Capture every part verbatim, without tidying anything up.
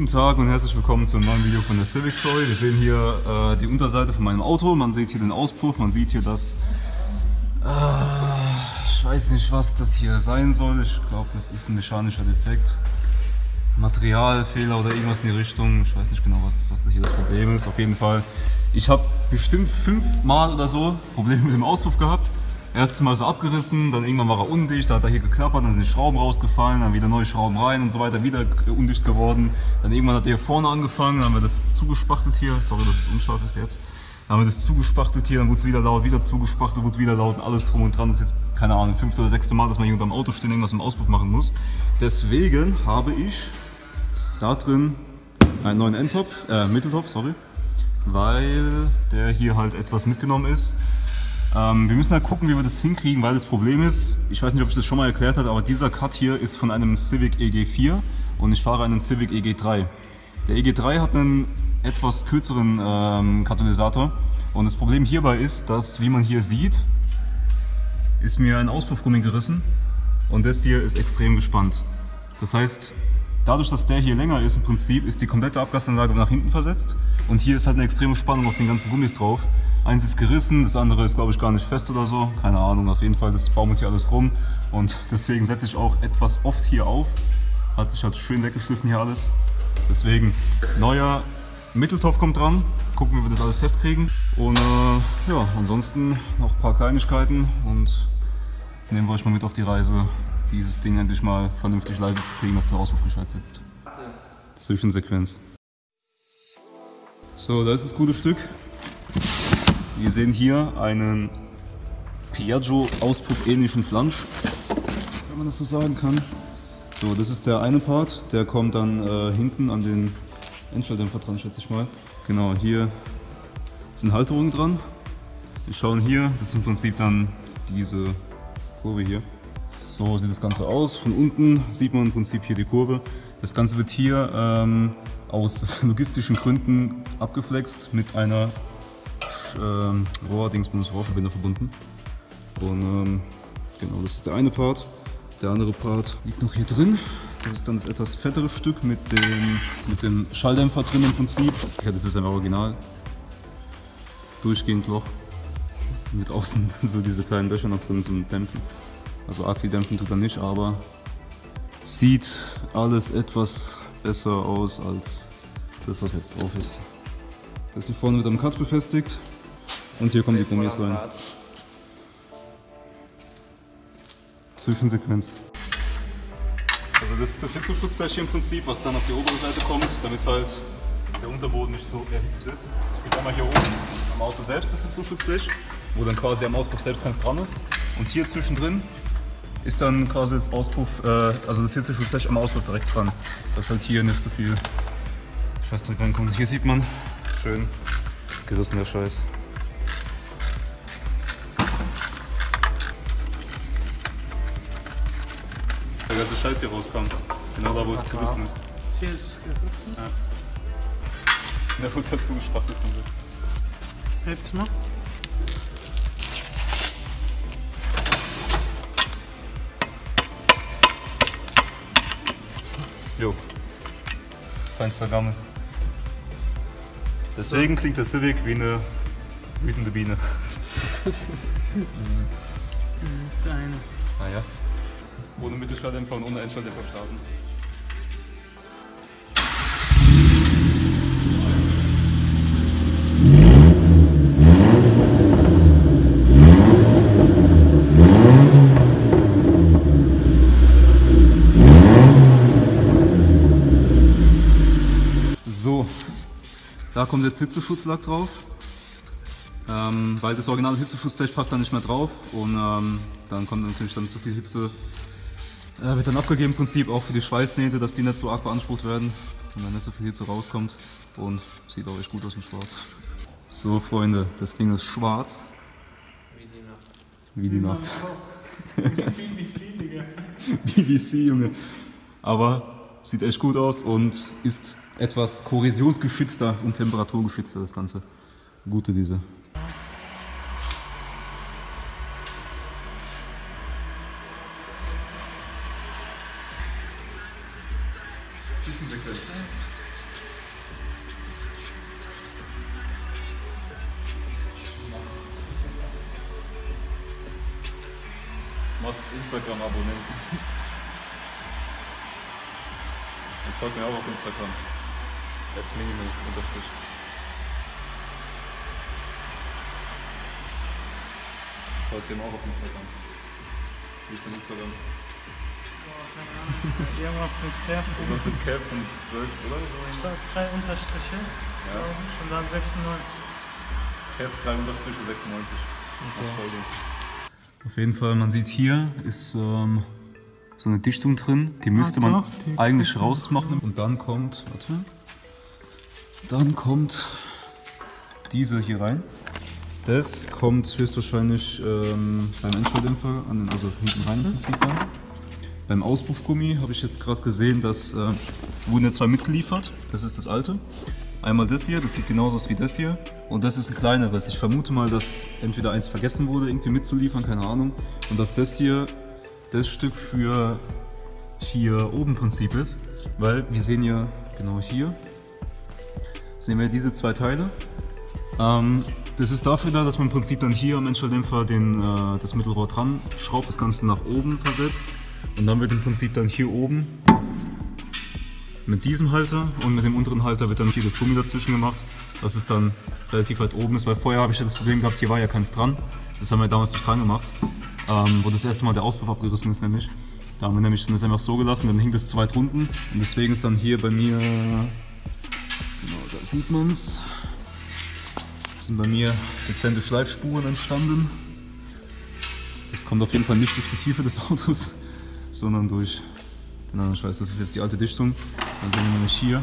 Guten Tag und herzlich willkommen zu einem neuen Video von der Civic Story. Wir sehen hier äh, die Unterseite von meinem Auto, man sieht hier den Auspuff, man sieht hier das, äh, ich weiß nicht, was das hier sein soll, ich glaube, das ist ein mechanischer Defekt, Materialfehler oder irgendwas in die Richtung, ich weiß nicht genau, was, was hier das Problem ist. Auf jeden Fall, ich habe bestimmt fünfmal oder so Probleme mit dem Auspuff gehabt. Erstes Mal so abgerissen, dann irgendwann war er undicht, da hat er hier geklappert, dann sind die Schrauben rausgefallen, dann wieder neue Schrauben rein und so weiter, wieder undicht geworden. Dann irgendwann hat er hier vorne angefangen, dann haben wir das zugespachtelt hier, sorry, dass es unscharf ist jetzt. Dann haben wir das zugespachtelt hier, dann wurde es wieder laut, wieder zugespachtelt, wurde wieder laut und alles drum und dran. Das ist jetzt, keine Ahnung, fünfte oder sechste Mal, dass man hier unterm Auto stehen, irgendwas im Auspuff machen muss. Deswegen habe ich da drin einen neuen Endtopf, äh, Mitteltopf, sorry, weil der hier halt etwas mitgenommen ist. Ähm, wir müssen halt gucken, wie wir das hinkriegen, weil das Problem ist, ich weiß nicht, ob ich das schon mal erklärt habe, aber dieser Cut hier ist von einem Civic E G vier und ich fahre einen Civic E G drei. Der E G drei hat einen etwas kürzeren ähm, Katalysator und das Problem hierbei ist, dass, wie man hier sieht, ist mir ein Auspuffgummi gerissen und das hier ist extrem gespannt. Das heißt, dadurch, dass der hier länger ist, im Prinzip ist die komplette Abgasanlage nach hinten versetzt und hier ist halt eine extreme Spannung auf den ganzen Gummis drauf. Eins ist gerissen, das andere ist, glaube ich, gar nicht fest oder so, keine Ahnung, auf jeden Fall, das baumelt hier alles rum und deswegen setze ich auch etwas oft hier auf, hat sich halt schön weggeschliffen hier alles, deswegen neuer Mitteltopf kommt dran, gucken, wie wir das alles festkriegen und äh, ja, ansonsten noch ein paar Kleinigkeiten und nehmen wir euch mal mit auf die Reise, dieses Ding endlich mal vernünftig leise zu kriegen, dass der Auspuff gescheit sitzt. Zwischensequenz. So, da ist das gute Stück. Wir sehen hier einen Piaggio-Auspuff-ähnlichen Flansch, wenn man das so sagen kann. So, das ist der eine Part, der kommt dann äh, hinten an den Endstelldämpfer dran, schätze ich mal. Genau, hier sind Halterungen dran. Wir schauen hier, das ist im Prinzip dann diese Kurve hier. So sieht das Ganze aus. Von unten sieht man im Prinzip hier die Kurve. Das Ganze wird hier ähm, aus logistischen Gründen abgeflext mit einer Ähm, Rohr-Dingsbums, Rohrverbinder verbunden. Und ähm, genau, das ist der eine Part. Der andere Part liegt noch hier drin. Das ist dann das etwas fettere Stück mit dem, mit dem Schalldämpfer drin im Prinzip. Ja, das ist ein Original. Durchgehend Loch. Mit außen so diese kleinen Löcher noch drin zum Dämpfen. Also arg viel dämpfen tut er nicht, aber sieht alles etwas besser aus als das, was jetzt drauf ist. Das ist hier vorne mit einem Cut befestigt. Und hier kommen die Gummis rein. Zwischensequenz. Also das ist das Hitzeschutzblech hier im Prinzip, was dann auf die obere Seite kommt, damit halt der Unterboden nicht so erhitzt ist. Es gibt einmal hier oben am Auto selbst das Hitzeschutzblech, wo dann quasi am Auspuff selbst keins dran ist. Und hier zwischendrin ist dann quasi das Auspuff, äh, also das Hitzeschutzblech am Auspuff direkt dran, dass halt hier nicht so viel Scheißdreck reinkommt. Hier sieht man schön gerissener Scheiß. Der ganze Scheiß hier rauskam. Genau da, wo es gerissen ist. Hier ist es gerissen? Ja. Da wurde es halt zugespachtelt. Heb's mal. Jo. Feinster Gammel. Deswegen so. Klingt der Civic wie eine wütende Biene. Bzzzt. Bzzzt eine. Naja. Ohne Mittelschalldämpfer und ohne Endschalldämpfer starten. So. Da kommt jetzt Hitzeschutzlack drauf, ähm, weil das originale Hitzeschutzblech passt dann nicht mehr drauf und ähm, dann kommt natürlich dann zu viel Hitze, äh, wird dann abgegeben im Prinzip auch für die Schweißnähte, dass die nicht so arg beansprucht werden und dann nicht so viel Hitze rauskommt und sieht auch echt gut aus im Schwarz. So Freunde, das Ding ist schwarz. Wie die Nacht. Wie die Nacht. B B C, Digga. B B C, Junge. Aber sieht echt gut aus und ist etwas korrosionsgeschützter und temperaturgeschützter, das Ganze. Gute diese. Zwischensequenz. Macht Instagram-Abonnent. Und folgt mir auch auf Instagram. Als Minimal unterstrich. Folgt dem auch auf Instagram. Wie ist dein Instagram? Irgendwas mit Cap. Irgendwas mit Cap und zwölf, oder? Drei Unterstriche. Ja. Und dann sechsundneunzig. Cap drei Unterstriche sechsundneunzig. Okay. Auf jeden Fall, man sieht hier ist ähm, so eine Dichtung drin. Die müsste man doch, die- eigentlich rausmachen. Und dann kommt, warte. Dann kommt diese hier rein. Das kommt höchstwahrscheinlich ähm, beim Einstelldämpfer, an, also hinten rein im Prinzip rein. Beim Auspuffgummi habe ich jetzt gerade gesehen, dass äh, wurden ja zwei mitgeliefert. Das ist das alte. Einmal das hier, das sieht genauso aus wie das hier. Und das ist ein kleineres. Ich vermute mal, dass entweder eins vergessen wurde, irgendwie mitzuliefern, keine Ahnung. Und dass das hier das Stück für hier oben im Prinzip ist. Weil wir sehen ja genau hier, sehen wir diese zwei Teile. Ähm, das ist dafür da, dass man im Prinzip dann hier am Einstelldämpfer den, äh, das Mittelrohr dran schraubt, das Ganze nach oben versetzt. Und dann wird im Prinzip dann hier oben mit diesem Halter und mit dem unteren Halter wird dann hier das Gummi dazwischen gemacht, dass es dann relativ weit oben ist, weil vorher habe ich ja das Problem gehabt, hier war ja keins dran. Das haben wir damals nicht dran gemacht, ähm, wo das erste Mal der Auspuff abgerissen ist nämlich. Da haben wir nämlich das einfach so gelassen, dann hing das zu weit unten und deswegen ist dann hier bei mir, genau da sieht man es, sind bei mir dezente Schleifspuren entstanden. Das kommt auf jeden Fall nicht durch die Tiefe des Autos, sondern durch den anderen Schweiß. Das ist jetzt die alte Dichtung. Dann sehen wir nämlich hier,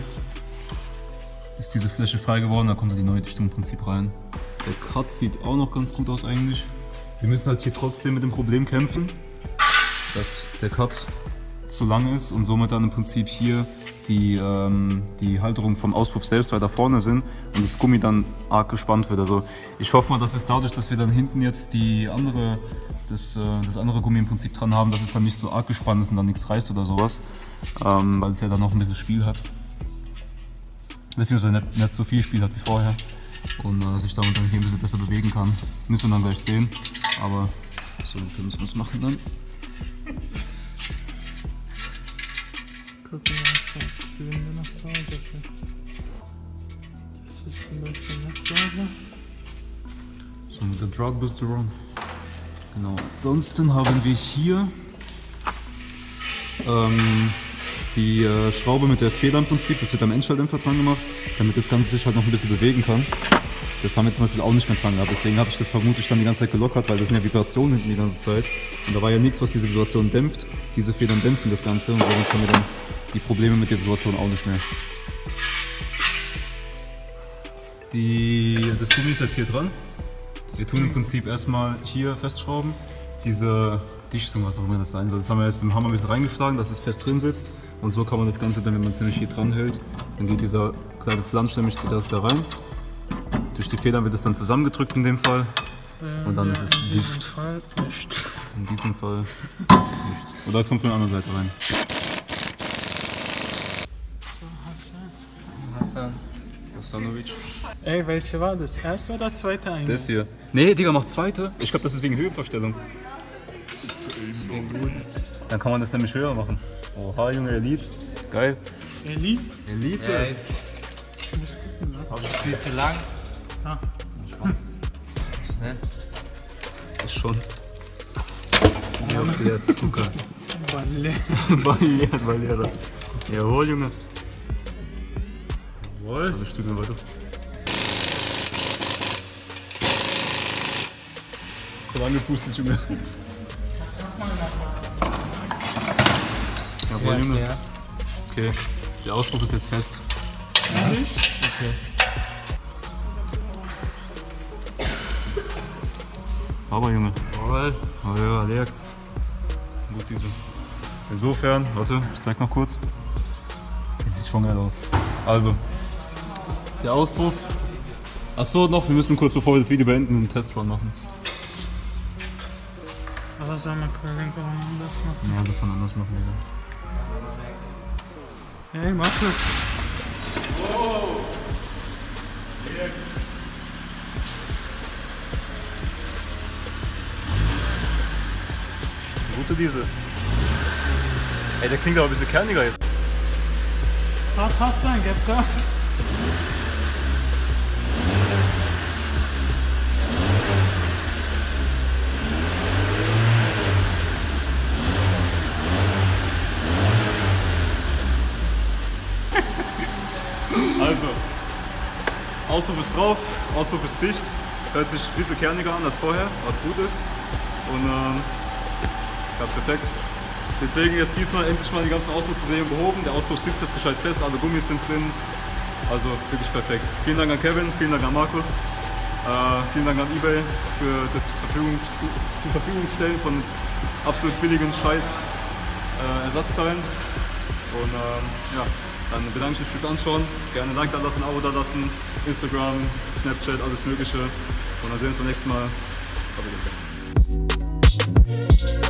ist diese Fläche frei geworden, da kommt dann die neue Dichtung im Prinzip rein. Der Cut sieht auch noch ganz gut aus eigentlich. Wir müssen halt hier trotzdem mit dem Problem kämpfen, dass der Cut zu lang ist und somit dann im Prinzip hier die, ähm, die Halterung vom Auspuff selbst weiter vorne sind und das Gummi dann arg gespannt wird. Also ich hoffe mal, dass es dadurch, dass wir dann hinten jetzt die andere, das, äh, das andere Gummi im Prinzip dran haben, dass es dann nicht so arg gespannt ist und dann nichts reißt oder sowas, ähm, weil es ja dann noch ein bisschen Spiel hat. Beziehungsweise nicht, nicht so viel Spiel hat wie vorher und äh, sich damit dann hier ein bisschen besser bewegen kann. Müssen wir dann gleich sehen, aber so müssen wir es machen dann. Gucken wir uns an, wie wir noch sauber sind. Das ist zum Beispiel nicht sauber. So mit der Drug Booster Run. Genau. Ansonsten haben wir hier ähm, die äh, Schraube mit der Feder im Prinzip. Das wird am Endschalldämpfer dran gemacht, damit das Ganze sich halt noch ein bisschen bewegen kann. Das haben wir zum Beispiel auch nicht mehr dran gehabt. Deswegen habe ich das vermutlich dann die ganze Zeit gelockert, weil das sind ja Vibrationen hinten die ganze Zeit. Und da war ja nichts, was diese Vibration dämpft. Diese Federn dämpfen das Ganze und somit haben wir dann die Probleme mit der Vibration auch nicht mehr. Die, das Gummi ist jetzt hier dran. Wir tun im Prinzip erstmal hier festschrauben. Diese Dichtung, was auch immer das sein soll, das haben wir jetzt im Hammer ein bisschen reingeschlagen, dass es fest drin sitzt. Und so kann man das Ganze dann, wenn man es nämlich hier dran hält, dann geht dieser kleine Flansch nämlich direkt da rein. Durch die Federn wird es dann zusammengedrückt in dem Fall. Ähm, Und dann ja, ist es in diesem dicht. Fall nicht. In diesem Fall nicht. Oder es kommt von der anderen Seite rein. So, Hassan. Hassan. Hasanovic. Ey, welche war das? Erste oder zweite Einheit? Das hier. Nee, Digga, macht zweite. Ich glaube, das ist wegen Höhenverstellung. Dann kann man das nämlich höher machen. Oha, Junge, Elite. Geil. Elite? Elite. Ja, jetzt ist viel zu lang. Ah. Schnell. Ist schon. Ja, okay, jetzt Zucker. Balle. Balliert, balliert. Jawohl, Junge. Jawohl. Also Stücke weiter. Voll angepustet, Junge. Jawohl, Junge. Ja. Okay, der Auspuff ist jetzt fest. Ehrlich? Okay. Aber Junge. Jawohl. Oh ja, leer. Gut diese. Insofern, warte, ich zeig noch kurz. Das sieht schon geil aus. Also, der Auspuff. Achso, noch, wir müssen kurz bevor wir das Video beenden, einen Testrun machen. Aber soll man können, kann man das machen? Ja, das von anders machen, Digga. Hey, mach das. Gute Diesel. Ey, der klingt aber ein bisschen kerniger jetzt. Hart passt sein, gib Gas. Also, Auspuff ist drauf, Auspuff ist dicht, hört sich ein bisschen kerniger an als vorher, was gut ist. Und ähm, ja, perfekt. Deswegen jetzt diesmal endlich mal die ganzen Auspuffprobleme behoben. Der Auspuff sitzt jetzt gescheit fest, alle Gummis sind drin. Also wirklich perfekt. Vielen Dank an Kevin, vielen Dank an Markus, äh, vielen Dank an eBay für das zur Verfügung, zu, zur Verfügung stellen von absolut billigen Scheiß äh, Ersatzteilen. Und ähm, ja, dann bedanke ich mich fürs Anschauen. Gerne ein Like da lassen, ein Abo da lassen, Instagram, Snapchat, alles Mögliche. Und dann sehen wir uns beim nächsten Mal. Auf Wiedersehen.